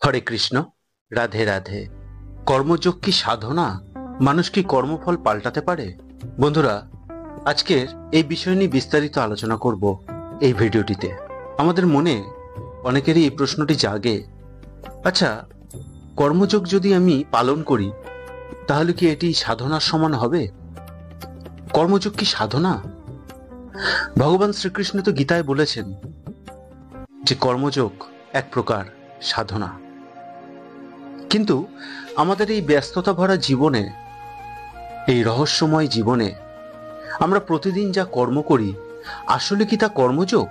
হরে কৃষ্ণ। রাধে রাধে। কর্মযোগ কি সাধনা? মানুষ কি কর্মফল পাল্টাতে পারে? বন্ধুরা, আজকের এই বিষয় নিয়ে বিস্তারিত আলোচনা করব এই ভিডিওটিতে। আমাদের মনে অনেকেরই এই প্রশ্নটি জাগে, আচ্ছা, কর্মযোগ যদি আমি পালন করি তাহলে কি এটি সাধনার সমান হবে? কর্মযোগ কি সাধনা? ভগবান শ্রীকৃষ্ণ তো গীতায় বলেছেন যে কর্মযোগ এক প্রকার সাধনা। কিন্তু আমাদের এই ব্যস্ততা ভরা জীবনে, এই রহস্যময় জীবনে আমরা প্রতিদিন যা কর্ম করি, আসলে কি তা কর্মযোগ?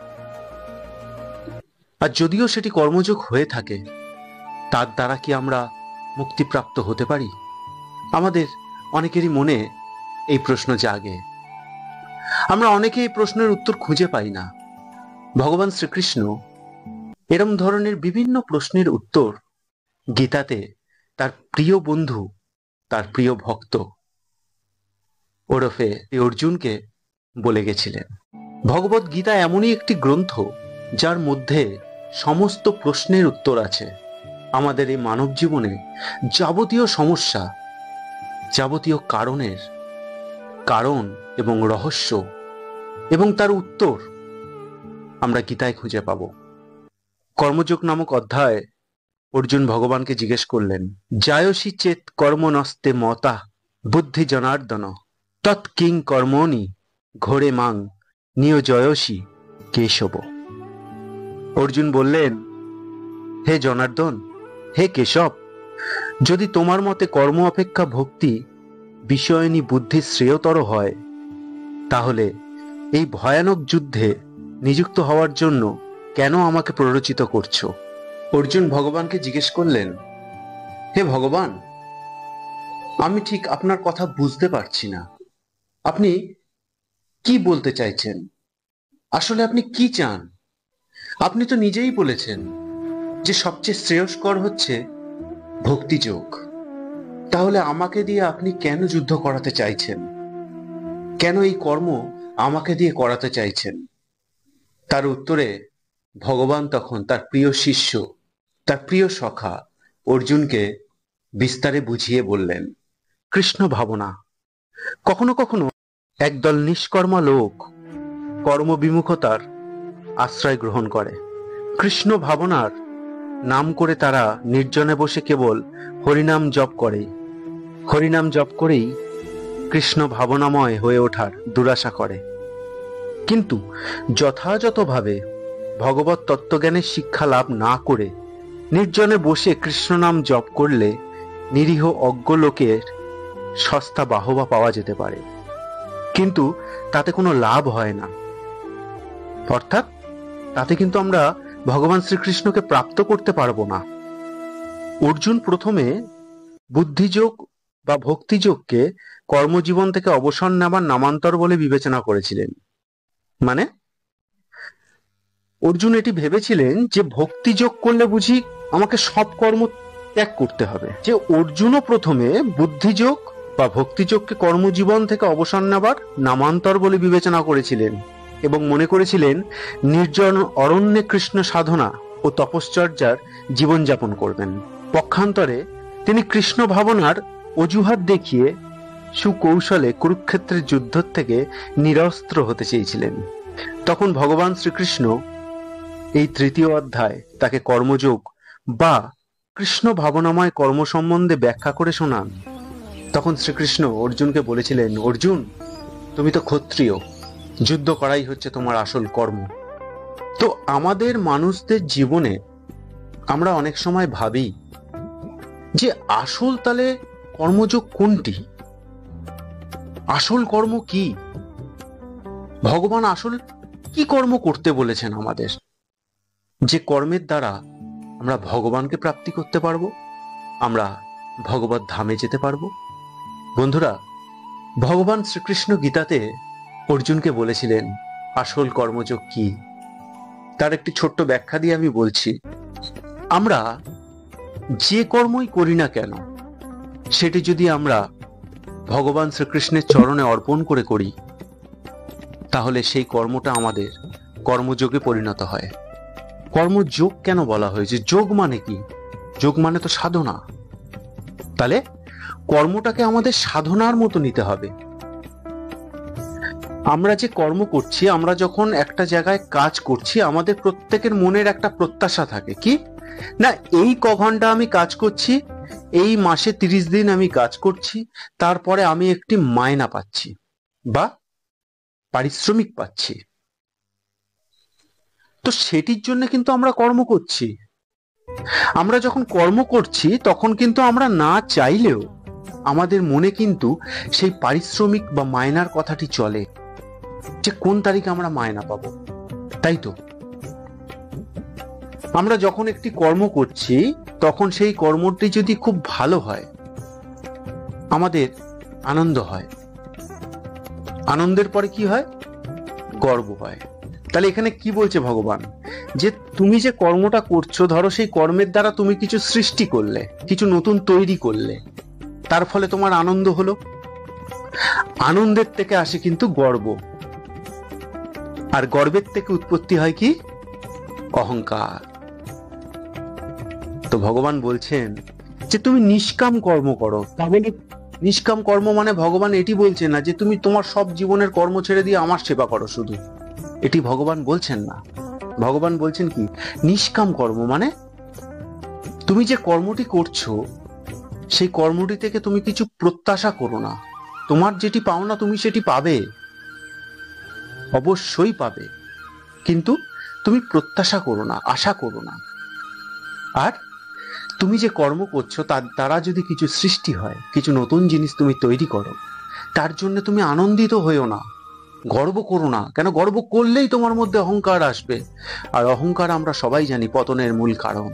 আর যদিও সেটি কর্মযোগ হয়ে থাকে, তার দ্বারা কি আমরা মুক্তিপ্রাপ্ত হতে পারি? আমাদের অনেকেরই মনে এই প্রশ্ন জাগে। আমরা অনেকে এই প্রশ্নের উত্তর খুঁজে পাই না। ভগবান শ্রীকৃষ্ণ এরম ধরনের বিভিন্ন প্রশ্নের উত্তর গীতাতে তার প্রিয় বন্ধু, তার প্রিয় ভক্ত ওরফে অর্জুনকে বলে গেছিলেন। ভগবত গীতা এমনই একটি গ্রন্থ যার মধ্যে সমস্ত প্রশ্নের উত্তর আছে। আমাদের এই মানব জীবনে যাবতীয় সমস্যা, যাবতীয় কারণের কারণ এবং রহস্য এবং তার উত্তর আমরা গীতায় খুঁজে পাব। কর্মযোগ নামক অধ্যায় অর্জুন ভগবানকে জিজ্ঞেস করলেন, জায়সি চেত কর্মনস্তে মতা বুদ্ধি জনার্দন তৎ কিং কর্মণি ঘোরে মাং নিয়োজয়সি কেশব। অর্জুন বললেন, হে জনার্দন, হে কেশব, যদি তোমার মতে কর্ম অপেক্ষা ভক্তি বিষয়নী বুদ্ধি শ্রেয়তর হয়, তাহলে এই ভয়ানক যুদ্ধে নিযুক্ত হওয়ার জন্য কেন আমাকে প্ররোচিত করছো? অর্জুন ভগবানকে জিজ্ঞেস করলেন, হে ভগবান, আমি ঠিক আপনার কথা বুঝতে পারছি না। আপনি কি বলতে চাইছেন? আসলে আপনি কি চান? আপনি তো নিজেই বলেছেন যে সবচেয়ে শ্রেয়স্কর হচ্ছে ভক্তিযোগ। তাহলে আমাকে দিয়ে আপনি কেন যুদ্ধ করাতে চাইছেন? কেন এই কর্ম আমাকে দিয়ে করাতে চাইছেন? তার উত্তরে ভগবান তখন তার প্রিয় শিষ্য, তার প্রিয় সখা অর্জুনকে বিস্তারে বুঝিয়ে বললেন, কৃষ্ণ ভাবনা। কখনো কখনো একদল নিষ্কর্মা লোক কর্মবিমুখতার আশ্রয় গ্রহণ করে। কৃষ্ণ ভাবনার নাম করে তারা নির্জনে বসে কেবল হরিনাম জপ করে। হরিনাম জপ করেই কৃষ্ণ ভাবনাময় হয়ে ওঠার দুরাশা করে। কিন্তু যথাযথভাবে ভগবত তত্ত্বজ্ঞানের শিক্ষা লাভ না করে নির্জনে বসে কৃষ্ণ নাম জপ করলে নিরীহ অজ্ঞ লোকের সস্তা বাহবা পাওয়া যেতে পারে, কিন্তু তাতে কোনো লাভ হয় না। অর্থাৎ তাতে কিন্তু আমরা ভগবান শ্রীকৃষ্ণকে প্রাপ্ত করতে পারবো না। অর্জুন প্রথমে বুদ্ধিযোগ বা ভক্তিযোগকে কর্মজীবন থেকে অবসর নেবার নামান্তর বলে বিবেচনা করেছিলেন। মানে অর্জুন এটি ভেবেছিলেন যে ভক্তিযোগ করলে বুঝি আমাকে সব কর্ম ত্যাগ করতে হবে। যে অর্জুনও প্রথমে বুদ্ধিযোগ বা ভক্তিযোগকে কর্মজীবন থেকে অবসর নেবার নামান্তর বলে বিবেচনা করেছিলেন এবং মনে করেছিলেন নির্জন অরণ্যে কৃষ্ণ সাধনা ও তপশ্চর্যার জীবনযাপন করবেন। পক্ষান্তরে তিনি কৃষ্ণ ভাবনার অজুহাত দেখিয়ে সুকৌশলে কুরুক্ষেত্রের যুদ্ধ থেকে নিরস্ত্র হতে চেয়েছিলেন। তখন ভগবান শ্রীকৃষ্ণ এই তৃতীয় অধ্যায় তাকে কর্মযোগ বা কৃষ্ণ ভাবনাময় কর্ম সম্বন্ধে ব্যাখ্যা করে শোনান। তখন শ্রীকৃষ্ণ অর্জুনকে বলেছিলেন, অর্জুন, তুমি তো ক্ষত্রিয়, যুদ্ধ করাই হচ্ছে তোমার আসল কর্ম। তো আমাদের মানুষদের জীবনে আমরা অনেক সময় ভাবি যে আসল তালে কর্মযোগ কোনটি? আসল কর্ম কি? ভগবান আসল কি কর্ম করতে বলেছেন আমাদের, যে কর্মের দ্বারা আমরা ভগবানকে প্রাপ্তি করতে পারবো, আমরা ভগবত ধামে যেতে পারবো? বন্ধুরা, ভগবান শ্রীকৃষ্ণ গীতাতে অর্জুনকে বলেছিলেন আসল কর্মযোগ কি। তার একটি ছোট্ট ব্যাখ্যা দিয়ে আমি বলছি। আমরা যে কর্মই করি না কেন, সেটি যদি আমরা ভগবান শ্রীকৃষ্ণের চরণে অর্পণ করে করি, তাহলে সেই কর্মটা আমাদের কর্মযোগে পরিণত হয়। কর্মযোগ কেন বলা হয়েছে? যোগ মানে কি? যোগ মানে তো সাধনা। তাহলে কর্মটাকে আমাদের সাধনার মতো নিতে হবে। আমরা যে কর্ম করছি, আমরা যখন একটা জায়গায় কাজ করছি, আমাদের প্রত্যেকের মনের একটা প্রত্যাশা থাকে, কি না এই ক ঘন্টা আমি কাজ করছি, এই মাসে 30 দিন আমি কাজ করছি, তারপরে আমি একটি মায়না পাচ্ছি বা পারিশ্রমিক পাচ্ছি। তো সেটির জন্য কিন্তু আমরা কর্ম করছি। আমরা যখন কর্ম করছি তখন কিন্তু আমরা না চাইলেও আমাদের মনে কিন্তু সেই পারিশ্রমিক বা মায়নার কথাটি চলে, যে কোন তারিখে আমরা মায়না পাবো। তাই তো আমরা যখন একটি কর্ম করছি তখন সেই কর্মটি যদি খুব ভালো হয়, আমাদের আনন্দ হয়। আনন্দের পরে কি হয়? গর্ব হয়। তাহলে এখানে কি বলছে ভগবান? যে তুমি যে কর্মটা করছো, ধরো সেই কর্মের দ্বারা তুমি কিছু সৃষ্টি করলে, কিছু নতুন তৈরি করলে, তার ফলে তোমার আনন্দ হলো। আনন্দের থেকে আসে কিন্তু গর্ব, আর গর্বের থেকে উৎপত্তি হয় কি? অহংকার। তো ভগবান বলছেন যে তুমি নিষ্কাম কর্ম করো। তাহলে নিষ্কাম কর্ম মানে ভগবান এটি বলছে না যে তুমি তোমার সব জীবনের কর্ম ছেড়ে দিয়ে আমার সেবা করো শুধু, এটি ভগবান বলছেন না। ভগবান বলছেন কি? নিষ্কাম কর্ম মানে তুমি যে কর্মটি করছো সেই কর্মটি থেকে তুমি কিছু প্রত্যাশা করো না। তোমার যেটি পাওনা তুমি সেটি পাবে, অবশ্যই পাবে, কিন্তু তুমি প্রত্যাশা করো না, আশা করো না। আর তুমি যে কর্ম করছো তার দ্বারা যদি কিছু সৃষ্টি হয়, কিছু নতুন জিনিস তুমি তৈরি করো, তার জন্য তুমি আনন্দিত হইও না, গর্ব করো না। কেন? গর্ব করলেই তোমার মধ্যে অহংকার আসবে, আর অহংকার আমরা সবাই জানি পতনের মূল কারণ।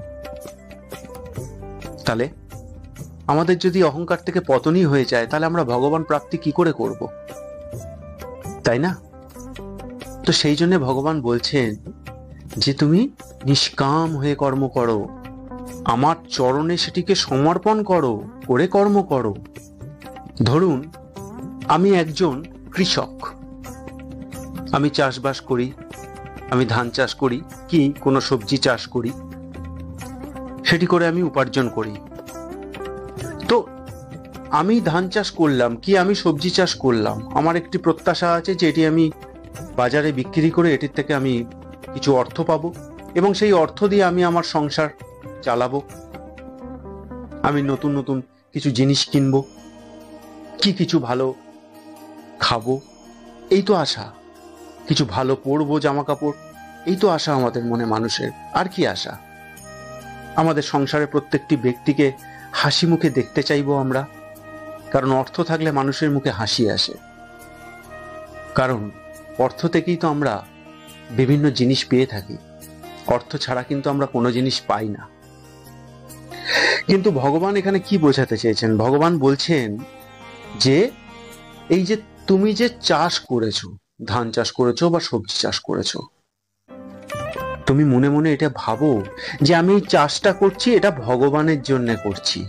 তাহলে আমাদের যদি অহংকার থেকে পতনই হয়ে যায়, তাহলে আমরা ভগবান প্রাপ্তি কি করে করব? তাই না? তো সেই জন্য ভগবান বলছেন যে তুমি নিষ্কাম হয়ে কর্ম করো, আমার চরণে সেটিকে সমর্পণ করো, করে কর্ম করো। ধরুন আমি একজন কৃষক, আমি চাষবাস করি, আমি ধান চাষ করি কি কোনো সবজি চাষ করি, সেটি করে আমি উপার্জন করি। তো আমি ধান চাষ করলাম কি আমি সবজি চাষ করলাম, আমার একটি প্রত্যাশা আছে যে এটি আমি বাজারে বিক্রি করে এটির থেকে আমি কিছু অর্থ পাবো, এবং সেই অর্থ দিয়ে আমি আমার সংসার চালাবো, আমি নতুন নতুন কিছু জিনিস কিনবো, কি কিছু ভালো খাবো, এই তো আশা। কিছু ভালো পরবো, জামা কাপড়, এই তো আশা আমাদের মনে মানুষের। আর কি আশা? আমাদের সংসারে প্রত্যেকটি ব্যক্তিকে হাসি মুখে দেখতে চাইবো আমরা, কারণ অর্থ থাকলে মানুষের মুখে হাসি আসে। কারণ অর্থ থেকেই তো আমরা বিভিন্ন জিনিস পেয়ে থাকি, অর্থ ছাড়া কিন্তু আমরা কোনো জিনিস পাই না। কিন্তু ভগবান এখানে কি বোঝাতে চেয়েছেন? ভগবান বলছেন যে এই যে তুমি যে চাষ করেছো, ধান চাষ করেছো বা সবজি চাষ করেছো, তুমি মনে মনে এটা ভাবো যে আমি এই চাষটা করছি এটা ভগবানের জন্য করছি।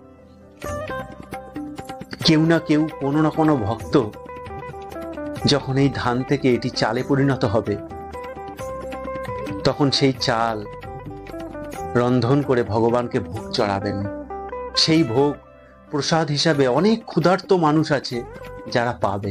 কেউ না কেউ, কোনো না কোনো ভক্ত যখন এই ধান থেকে এটি চালে পরিণত হবে, তখন সেই চাল রন্ধন করে ভগবানকে ভোগ চড়াবেন। সেই ভোগ প্রসাদ হিসাবে অনেক ক্ষুধার্ত মানুষ আছে যারা পাবে।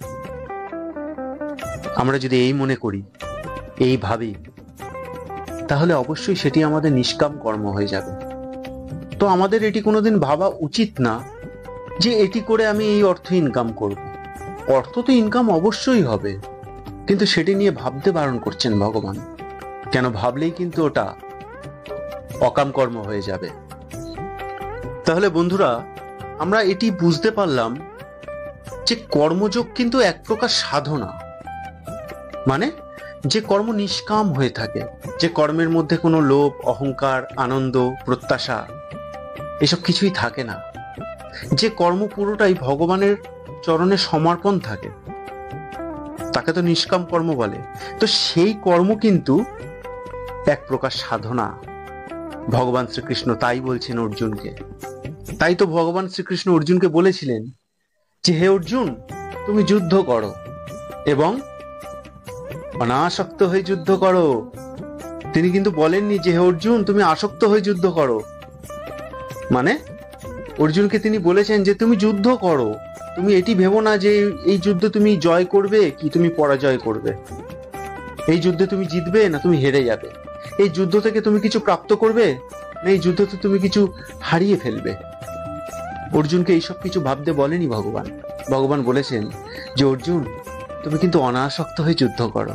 আমরা যদি এই মনে করি, এই ভাবি, তাহলে অবশ্যই সেটি আমাদের নিষ্কাম কর্ম হয়ে যাবে। তো আমাদের এটি কোনোদিন ভাবা উচিত না যে এটি করে আমি এই অর্থ ইনকাম করব। অর্থ তো ইনকাম অবশ্যই হবে, কিন্তু সেটি নিয়ে ভাবতে বারণ করছেন ভগবান। কেন? ভাবলেই কিন্তু ওটা অকাম কর্ম হয়ে যাবে। তাহলে বন্ধুরা, আমরা এটি বুঝতে পারলাম যে কর্মযোগ কিন্তু এক প্রকার সাধনা, মানে যে কর্ম নিষ্কাম হয়ে থাকে, যে কর্মের মধ্যে কোনো লোভ, অহংকার, আনন্দ, প্রত্যাশা এসব কিছুই থাকে না, যে কর্ম পুরোটাই ভগবানের চরণে সমর্পণ থাকে, তাকে তো নিষ্কাম কর্ম বলে। তো সেই কর্ম কিন্তু এক প্রকার সাধনা। ভগবান শ্রীকৃষ্ণ তাই বলছেন অর্জুনকে। তাই তো ভগবান শ্রীকৃষ্ণ অর্জুনকে বলেছিলেন যে হে অর্জুন, তুমি যুদ্ধ করো এবং অনাসক্ত হয়ে যুদ্ধ করো, তিনি কিন্তু বলেননি যে হে অর্জুন তুমি আসক্ত হয়ে যুদ্ধ করো। মানে অর্জুনকে তিনি বলেছেন যে তুমি যুদ্ধ করো, তুমি এটি ভেবো না যে এই যুদ্ধে তুমি জয় করবে কি তুমি পরাজয় করবে, এই যুদ্ধে তুমি জিতবে না তুমি হেরে যাবে, এই যুদ্ধ থেকে তুমি কিছু প্রাপ্ত করবে না এই যুদ্ধতে তুমি কিছু হারিয়ে ফেলবে। অর্জুনকে এইসব কিছু ভাবতে বলেনি ভগবান। ভগবান বলেছেন যে অর্জুন তুমি কিন্তু অনাসক্ত হয়ে যুদ্ধ করো,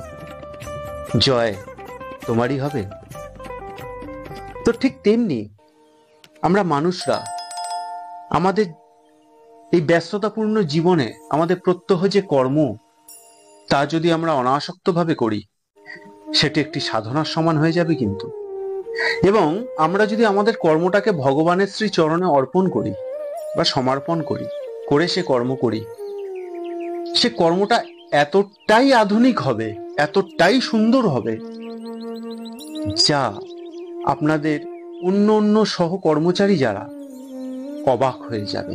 জয় তোমারই হবে। তো ঠিক তেমনি আমরা মানুষরা আমাদের এই ব্যস্ততাপূর্ণ জীবনে আমাদের প্রত্যহ যে কর্ম তা যদি আমরা অনাসক্ত ভাবে করি সেটি একটি সাধনার সমান হয়ে যাবে কিন্তু। এবং আমরা যদি আমাদের কর্মটাকে ভগবানের শ্রী চরণে অর্পণ করি বা সমর্পণ করি, করে সে কর্ম করি, সে কর্মটা এতটাই আধুনিক হবে, এতটাই সুন্দর হবে, যা আপনাদের অন্য অন্য সহকর্মচারী যারা অবাক হয়ে যাবে।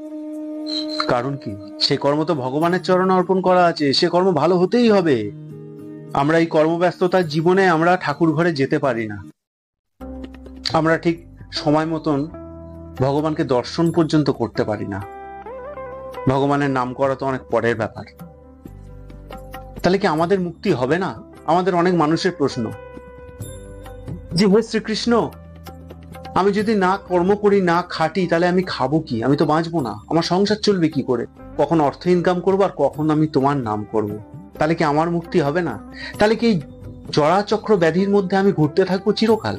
কারণ কি, সে কর্ম তো ভগবানের চরণে অর্পণ করা আছে, সে কর্ম ভালো হতেই হবে। আমরা এই কর্মব্যস্ততার জীবনে আমরা ঠাকুর ঘরে যেতে পারি না, আমরা ঠিক সময় মতন ভগবানকে দর্শন পর্যন্ত করতে পারি না, ভগবানের নাম করা তো অনেক পরের ব্যাপার। তাহলে কি আমাদের মুক্তি হবে না? আমাদের অনেক মানুষের প্রশ্ন যে হে শ্রীকৃষ্ণ আমি যদি না কর্ম করি না খাটি তাহলে আমি খাবো কি, আমি তো বাঁচবো না, আমার সংসার চলবে কি করে, কখন অর্থ ইনকাম করবো আর কখন আমি তোমার নাম করব, তাহলে কি আমার মুক্তি হবে না? তাহলে কি এই জরাচক্র ব্যাধির মধ্যে আমি ঘুরতে থাকবো চিরকাল?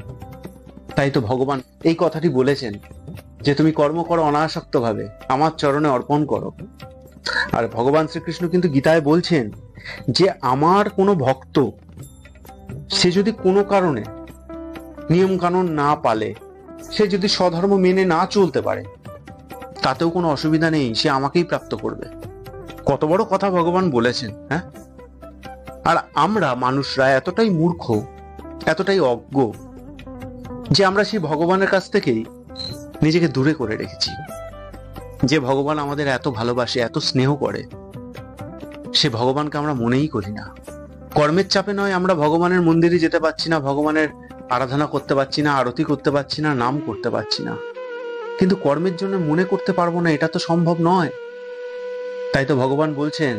তাই তো ভগবান এই কথাটি বলেছেন যে তুমি কর্ম করো অনাসক্ত ভাবে, আমার চরণে অর্পণ করো। আর ভগবান শ্রীকৃষ্ণ কিন্তু গীতায় বলছেন যে আমার কোনো ভক্ত সে যদি কোনো কারণে নিয়ম কানুন না পালে, সে যদি স্বধর্ম মেনে না চলতে পারে, তাতেও কোনো অসুবিধা নেই, সে আমাকেই প্রাপ্ত করবে। কত বড় কথা ভগবান বলেছেন। হ্যাঁ, আর আমরা মানুষরা এতটাই মূর্খ, এতটাই অজ্ঞ যে আমরা সেই ভগবানের কাছ থেকেই নিজেকে দূরে করে রেখেছি। যে ভগবান আমাদের এত ভালোবাসে, এত স্নেহ করে, সে ভগবানকে আমরা মনেই করি না। কর্মের চাপে নয় আমরা ভগবানের মন্দিরে যেতে পারছি না, ভগবানের আরাধনা করতে পারছি না, আরতি করতে পারছি না, নাম করতে পারছি না, কিন্তু কর্মের জন্য মনে করতে পারবো না, এটা তো সম্ভব নয়। তাই তো ভগবান বলছেন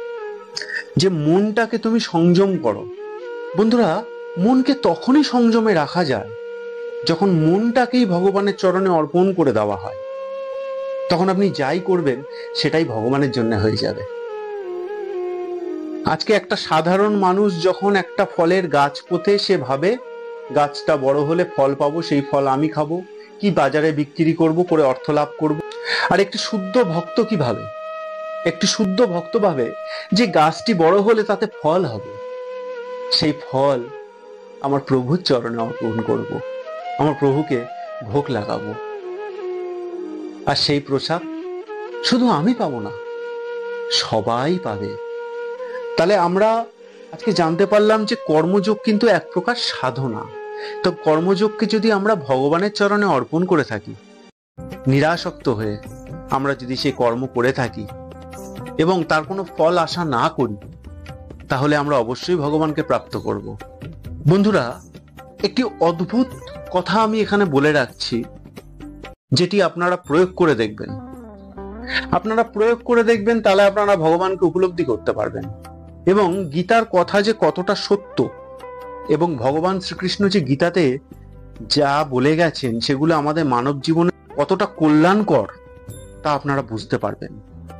যে মনটাকে তুমি সংযম করো। বন্ধুরা, মনকে তখনই সংযমে রাখা যায় যখন মনটাকেই ভগবানের চরণে অর্পণ করে দেওয়া হয়। তখন আপনি যাই করবেন সেটাই ভগবানের জন্য হয়ে যাবে। আজকে একটা সাধারণ মানুষ যখন একটা ফলের গাছ পোতে, সে ভাবে গাছটা বড় হলে ফল পাবো, সেই ফল আমি খাবো, কি বাজারে বিক্রি করব, করে অর্থ লাভ করব। আর একটি শুদ্ধ ভক্ত কি ভাবে? একটি শুদ্ধ ভক্ত ভাবে যে গাছটি বড় হলে তাতে ফল হবে, সেই ফল আমার প্রভুর চরণে অর্পণ করব, আমার প্রভুকে ভোগ লাগাবো, আর সেই প্রসাদ শুধু আমি পাবো না, সবাই পাবে। তাহলে আমরা আজকে জানতে পারলাম যে কর্মযোগ কিন্তু এক প্রকার সাধনা। তো কর্মযোগকে যদি আমরা ভগবানের চরণে অর্পণ করে থাকি, নিরাসক্ত হয়ে আমরা যদি সেই কর্ম করে থাকি এবং তার কোনো ফল আশা না করি, তাহলে আমরা অবশ্যই ভগবানকে প্রাপ্ত করব। বন্ধুরা, একটি অদ্ভুত কথা আমি এখানে বলে রাখছি, যেটি আপনারা প্রয়োগ করে দেখবেন। আপনারা প্রয়োগ করে দেখবেন, তাহলে আপনারা ভগবানকে উপলব্ধি করতে পারবেন এবং গীতার কথা যে কতটা সত্য, এবং ভগবান শ্রীকৃষ্ণ যে গীতাতে যা বলে গেছেন সেগুলো আমাদের মানব জীবনে কতটা কল্যাণকর তা আপনারা বুঝতে পারবেন।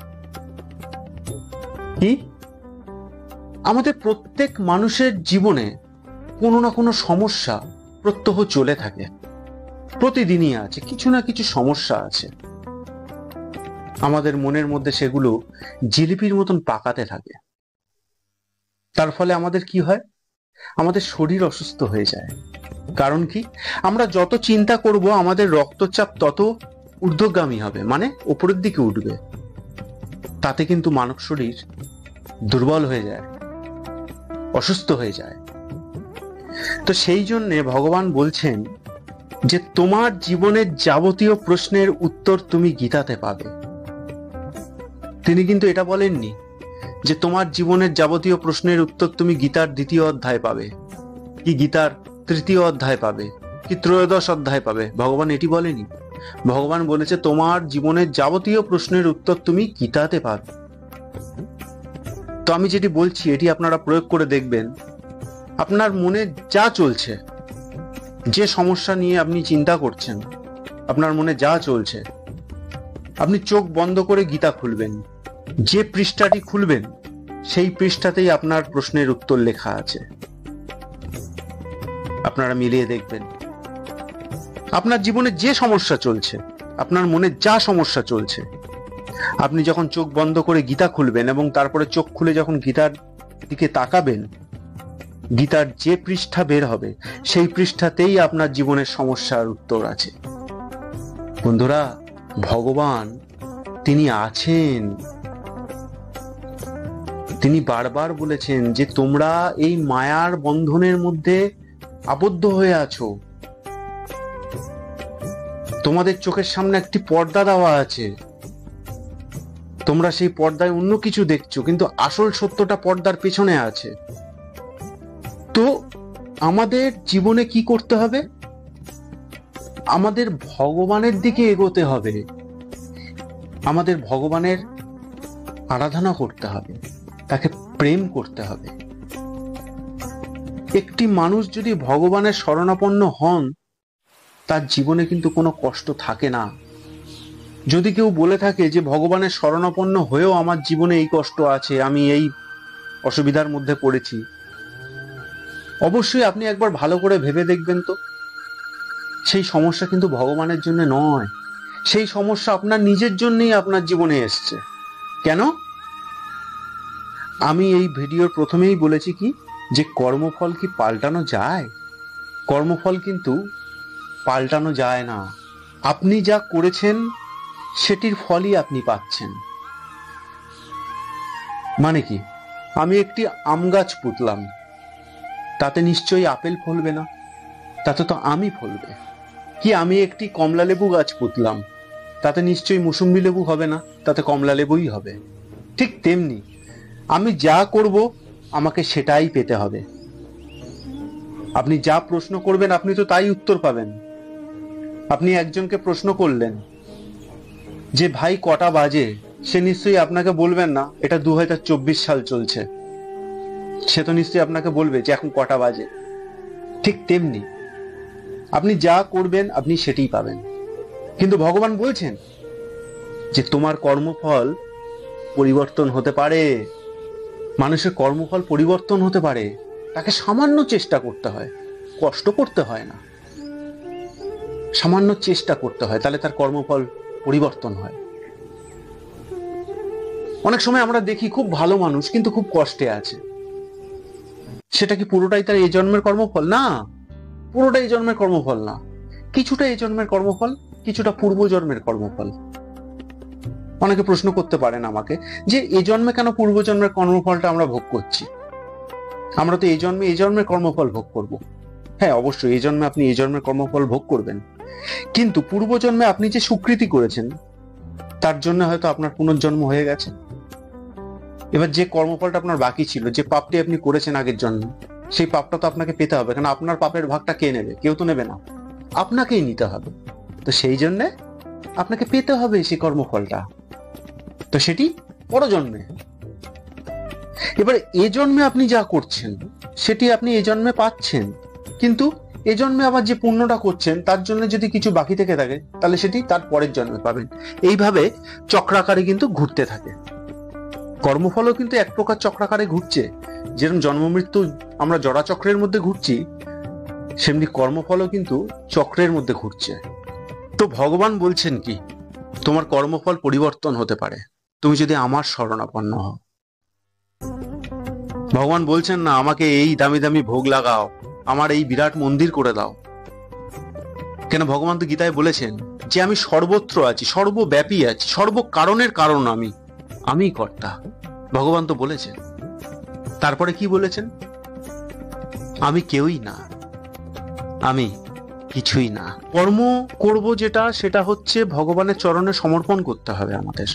কি, আমাদের প্রত্যেক মানুষের জীবনে কোনো না কোনো সমস্যা প্রত্যহ চলে থাকে, প্রতিদিনই আছে, কিছু না কিছু সমস্যা আছে। আমাদের মনের মধ্যে সেগুলো জিলিপির মতন পাকাতে থাকে। তার ফলে আমাদের কি হয়? আমাদের শরীর অসুস্থ হয়ে যায়। কারণ কি, আমরা যত চিন্তা করব আমাদের রক্তচাপ তত ঊর্ধ্বগামী হবে, মানে উপরের দিকে উঠবে। তাতে কিন্তু মানব শরীর দুর্বল হয়ে যায়, অসুস্থ হয়ে যায়। তো সেই জন্য ভগবান বলছেন যে তোমার জীবনের যাবতীয় প্রশ্নের উত্তর তুমি গীতাতে পাবে। তিনি কিন্তু এটা বলেননি যে তোমার জীবনের যাবতীয় প্রশ্নের উত্তর তুমি গীতার 2য় অধ্যায় পাবে। কি গীতার 3য় অধ্যায় পাবে, কি 13শ অধ্যায় পাবে? ভগবান এটি বলেনি। ভগবান বলেছে তোমার জীবনের যাবতীয় প্রশ্নের উত্তর তুমি গীতাতে পাবে। তো আমি যেটি বলছি এটি আপনারা প্রয়োগ করে দেখবেন। আপনার মনে যা চলছে, যে সমস্যা নিয়ে আপনি চিন্তা করছেন, আপনার মনে যা চলছে, আপনি চোখ বন্ধ করে গীতা খুলবেন। যে পৃষ্ঠাটি খুলবেন সেই পৃষ্ঠাতেই আপনার প্রশ্নের উত্তর লেখা আছে। আপনারা মিলিয়ে দেখবেন। আপনার জীবনে যে সমস্যা চলছে, আপনার মনে যা সমস্যা চলছে, আপনি যখন চোখ বন্ধ করে গীতা খুলবেন এবং তারপরে চোখ খুলে যখন গীতার দিকে তাকাবেন, গীতার যে পৃষ্ঠা বের হবে সেই পৃষ্ঠাতেই আপনার জীবনের সমস্যার উত্তর আছে। বন্ধুরা, ভগবান তিনি আছেন। তিনি বারবার বলেছেন যে তোমরা এই মায়ার বন্ধনের মধ্যে আবদ্ধ হয়ে আছো। তোমাদের চোখের সামনে একটি পর্দা দেওয়া আছে, তোমরা সেই পর্দায় অন্য কিছু দেখছো, কিন্তু আসল সত্যটা পর্দার পেছনে আছে। তো আমাদের জীবনে কি করতে হবে? আমাদের ভগবানের দিকে এগোতে হবে, আমাদের ভগবানের আরাধনা করতে হবে, তাকে প্রেম করতে হবে। একটি মানুষ যদি ভগবানের শরণাপন্ন হন, তার জীবনে কিন্তু কোনো কষ্ট থাকে না। যদি কেউ বলে থাকে যে ভগবানের শরণাপন্ন হয়েও আমার জীবনে এই কষ্ট আছে, আমি এই অসুবিধার মধ্যে পড়েছি, অবশ্যই আপনি একবার ভালো করে ভেবে দেখবেন তো, সেই সমস্যা কিন্তু ভগবানের জন্য নয়, সেই সমস্যা আপনার নিজের জন্যই আপনার জীবনে এসছে। কেন? আমি এই ভিডিওর প্রথমেই বলেছি কি, যে কর্মফল কি পাল্টানো যায়? কর্মফল কিন্তু পাল্টানো যায় না। আপনি যা করেছেন সেটির ফলই আপনি পাচ্ছেন। মানে কি? আমি একটি আম গাছ পুঁতলাম, তাতে নিশ্চয়ই আপেল ফলবে না, তাতে তো আমই ফলবে। কি আমি একটি কমলা লেবু গাছ পুঁতলাম, তাতে নিশ্চয়ই মুসুম্বি লেবু হবে না, তাতে কমলা লেবুই হবে। ঠিক তেমনি আমি যা করব আমাকে সেটাই পেতে হবে। আপনি যা প্রশ্ন করবেন আপনি তো তাই উত্তর পাবেন। আপনি একজনকে প্রশ্ন করলেন যে ভাই কটা বাজে, সে নিশ্চয়ই আপনাকে বলবেন না এটা 2024 সাল চলছে, সে তো নিশ্চয়ই আপনাকে বলবে যে এখন কটা বাজে। ঠিক তেমনি আপনি যা করবেন আপনি সেটাই পাবেন। কিন্তু ভগবান বলছেন যে তোমার কর্মফল পরিবর্তন হতে পারে। মানুষের কর্মফল পরিবর্তন হতে পারে, তাকে সামান্য চেষ্টা করতে হয়, কষ্ট করতে হয় না, সামান্য চেষ্টা করতে হয়, তাহলে তার কর্মফল পরিবর্তন হয়। অনেক সময় আমরা দেখি খুব ভালো মানুষ কিন্তু খুব কষ্টে আছে, সেটা কি পুরোটাই তার এই জন্মের কর্মফল? না, পুরোটাই এই জন্মের কর্মফল না, কিছুটা এই জন্মের কর্মফল, কিছুটা পূর্ব জন্মের কর্মফল। অনেকে প্রশ্ন করতে পারেন আমাকে যে এই জন্মে কেন পূর্ব জন্মের কর্মফলটা আমরা ভোগ করছি? আমরা তো এই জন্মের কর্মফল ভোগ করব। হ্যাঁ, অবশ্যই এই জন্মে আপনি এই জন্মের কর্মফল ভোগ করবেন, কিন্তু পূর্ব জন্মে আপনি যে সুকৃতি করেছেন তার জন্য হয়তো আপনার পুনর্জন্ম হয়ে গেছে। এবার যে কর্মফলটা আপনার বাকি ছিল, যে পাপটি আপনি করেছেন আগের জন্মে, সেই পাপটা তো আপনাকে পেতে হবে, কারণ আপনার পাপের ভাগটা কে নেবে? কেউ তো নেবে না, আপনাকেই নিতে হবে। তো সেই জন্য আপনাকে পেতে হবে সেই কর্মফলটা, তো সেটি পরজন্মে। এবার এ জন্মে আপনি যা করছেন সেটি আপনি এ জন্মে পাচ্ছেন, কিন্তু এ জন্মে আবার যে পুণ্যটা করছেন তার জন্য যদি কিছু বাকি থেকে থাকে তাহলে সেটি তার পরের জন্মে পাবেন। এইভাবে চক্রাকারে কিন্তু ঘুরতে থাকে। কর্মফলও কিন্তু এক প্রকার চক্রাকারে ঘুরছে। যেরকম জন্ম মৃত্যু আমরা জড়া চক্রের মধ্যে ঘুরছি, সেমনি কর্মফলও কিন্তু চক্রের মধ্যে ঘুরছে। তো ভগবান বলছেন কি, তোমার কর্মফল পরিবর্তন হতে পারে তুমি যদি আমার শরণাপন্ন হও। ভগবান বলছেন না আমাকে এই দামি দামি ভোগ লাগাও, আমার এই বিরাট মন্দির করে দাও। কেন? ভগবান তো গীতায় বলেছেন যে আমি সর্বত্র আছি, সর্বব্যাপী আছি, সর্বকারণের কারণ আমি কর্তা। ভগবান তো বলেছেন। তারপরে কি বলেছেন? আমি কেউই না, আমি কিছুই না। কর্ম করব যেটা, সেটা হচ্ছে ভগবানের চরণে সমর্পণ করতে হবে আমাদের,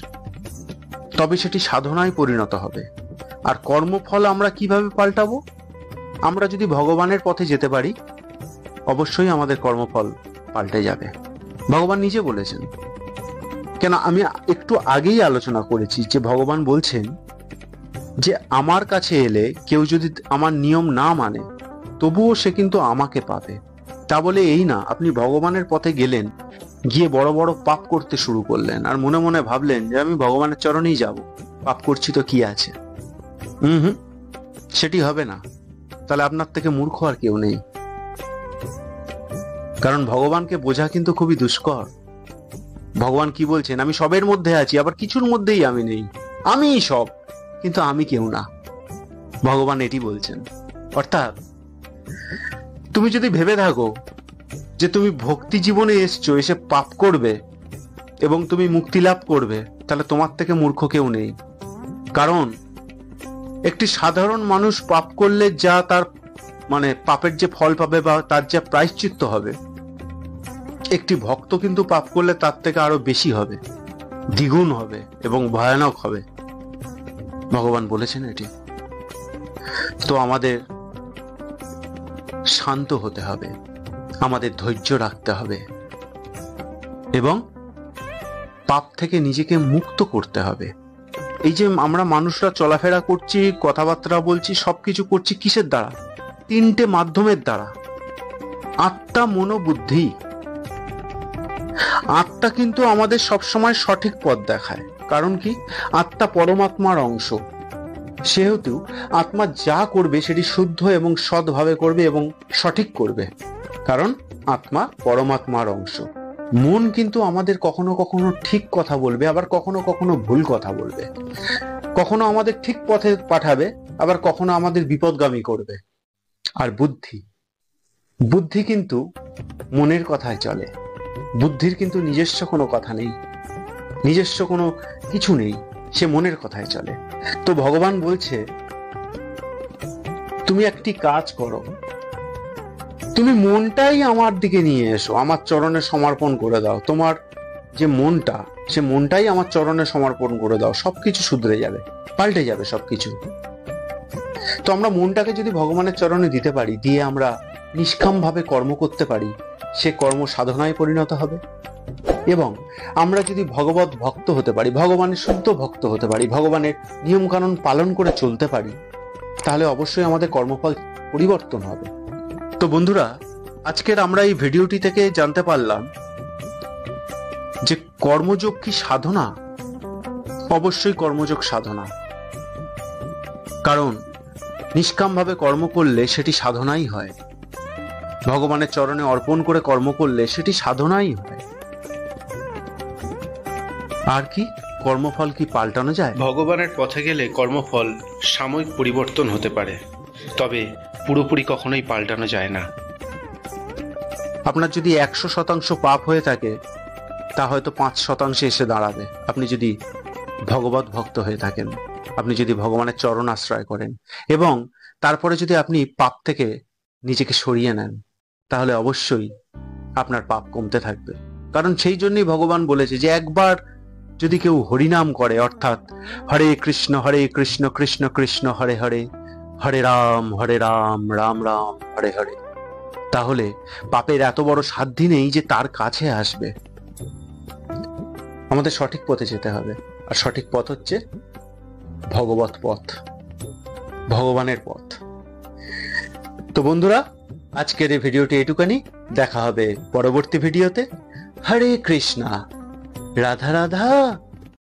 তবে সেটি সাধনায় পরিণত হবে। আর কর্মফল আমরা কিভাবে পাল্টাবো? আমরা যদি ভগবানের পথে যেতে পারি, অবশ্যই আমাদের কর্মফল পাল্টে যাবে। ভগবান নিজে বলেছেন। কেন, আমি একটু আগেই আলোচনা করেছি যে ভগবান বলছেন যে আমার কাছে এলে কেউ যদি আমার নিয়ম না মানে, তবুও সে কিন্তু আমাকে পাবে। তা বলে এই না আপনি ভগবানের পথে গেলেন, গিয়ে বড় বড় পাপ করতে শুরু করলেন, আর মনে মনে ভাবলেন যে আমি ভগবানের চরণেই যাব, পাপ করছি তো কি আছে। সেটি হবে না। তাহলে আপনার থেকে মূর্খ আর কেউ নেই। কারণ ভগবানকে বোঝা কিন্তু খুবই দুষ্কর। ভগবান কি বলছেন? আমি সবের মধ্যে আছি, আবার কিছুর মধ্যেই আমি নেই। আমিই সব, কিন্তু আমি কেউ না। ভগবান এটি বলছেন। অর্থাৎ তুমি যদি ভেবে থাকো যে তুমি ভক্তি জীবনে এসছো, এসে পাপ করবে এবং তুমি মুক্তি লাভ করবে, তাহলে তোমার থেকে মূর্খ কেউ নেই। কারণ একটি সাধারণ মানুষ পাপ করলে যা তার পাপের যে ফল পাবে বা তার যা প্রায়শ্চিত্ত হবে, একটি ভক্ত কিন্তু পাপ করলে তার থেকে আরো বেশি হবে, দ্বিগুণ হবে এবং ভয়ানক হবে। ভগবান বলেছেন এটি। তো আমাদের শান্ত হতে হবে, আমাদের ধৈর্য রাখতে হবে এবং পাপ থেকে নিজেকে মুক্ত করতে হবে। এই যে আমরা মানুষরা চলাফেরা করছি, কথাবার্তা বলছি, সবকিছু করছি কিসের দ্বারা? তিনটে মাধ্যমের দ্বারা। আত্মা, মনোবুদ্ধি। আত্মা কিন্তু আমাদের সবসময় সঠিক পথ দেখায়। কারণ কি? আত্মা পরমাত্মার অংশ। সেহেতু আত্মা যা করবে সেটি শুদ্ধ এবং সৎভাবে করবে এবং সঠিক করবে, কারণ আত্মা পরমাত্মার অংশ। মন কিন্তু আমাদের কখনো কখনো ঠিক কথা বলবে, আবার কখনো কখনো ভুল কথা বলবে। কখনো আমাদের ঠিক পথে পাঠাবে, আবার কখনো আমাদের বিপদগামী করবে। আর বুদ্ধি কিন্তু মনের কথায় চলে। বুদ্ধির কিন্তু নিজস্ব কোনো কথা নেই, নিজস্ব কোনো কিছু নেই, সে মনের কথায় চলে। তো ভগবান বলছে তুমি একটি কাজ করো, তুমি মনটাই আমার দিকে নিয়ে এসো, আমার চরণে সমর্পণ করে দাও। তোমার যে মনটা, সে মনটাই আমার চরণে সমর্পণ করে দাও, সবকিছু শুধরে যাবে, পাল্টে যাবে সবকিছু। তো আমরা মনটাকে যদি ভগবানের চরণে দিতে পারি, দিয়ে আমরা নিষ্কাম ভাবে কর্ম করতে পারি, সে কর্ম সাধনায় পরিণত হবে। এবং আমরা যদি ভগবত ভক্ত হতে পারি, ভগবানের শুদ্ধ ভক্ত হতে পারি, ভগবানের নিয়ম কানুন পালন করে চলতে পারি, তাহলে অবশ্যই আমাদের কর্মফল পরিবর্তন হবে। তো বন্ধুরা, আজকের আমরা এই ভিডিওটি থেকে জানতে পারলাম যে কর্মযোগ কি সাধনা? অবশ্যই কর্মযোগ সাধনা। কারণ নিষ্কামভাবে কর্ম করলে সেটি সাধনাই হয়, ভগবানের চরণে অর্পণ করে কর্ম করলে সেটি সাধনাই হয়। আর কি কর্মফল কি পাল্টানো যায়? ভগবানের পথে গেলে কর্মফল সাময়িক পরিবর্তন হতে পারে, তবে পুরোপুরি কখনোই পাল্টানো যায় না। আপনার যদি 100% পাপ হয়ে থাকে, তা হয়তো 5% এসে দাঁড়াবে। আপনি যদি ভগবত ভক্ত হয়ে থাকেন, আপনি যদি ভগবানের চরণ আশ্রয় করেন এবং তারপরে যদি আপনি পাপ থেকে নিজেকে সরিয়ে নেন, তাহলে অবশ্যই আপনার পাপ কমতে থাকবে। কারণ সেই জন্যই ভগবান বলেছে যে একবার যদি কেউ হরিনাম করে, অর্থাৎ হরে কৃষ্ণ কৃষ্ণ কৃষ্ণ হরে হরে, হরে রাম রাম রাম হরে হরে, তাহলে পাপের এত বড় সাধ্য নেই যে তার কাছে আসবে। আমাদের সঠিক পথে যেতে হবে, আর সঠিক পথ হচ্ছে ভগবত পথ, ভগবানের পথ। তো বন্ধুরা, আজকের এই ভিডিওটি এটুকানি। দেখা হবে পরবর্তী ভিডিওতে। হরে কৃষ্ণা, রাধা রাধা।